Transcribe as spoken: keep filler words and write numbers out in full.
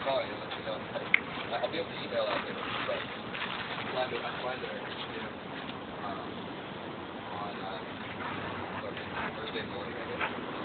call you, let you know. I'll be able to email out there, but I plan to, I plan to, you know, um, on, uh, what, Thursday morning, I guess.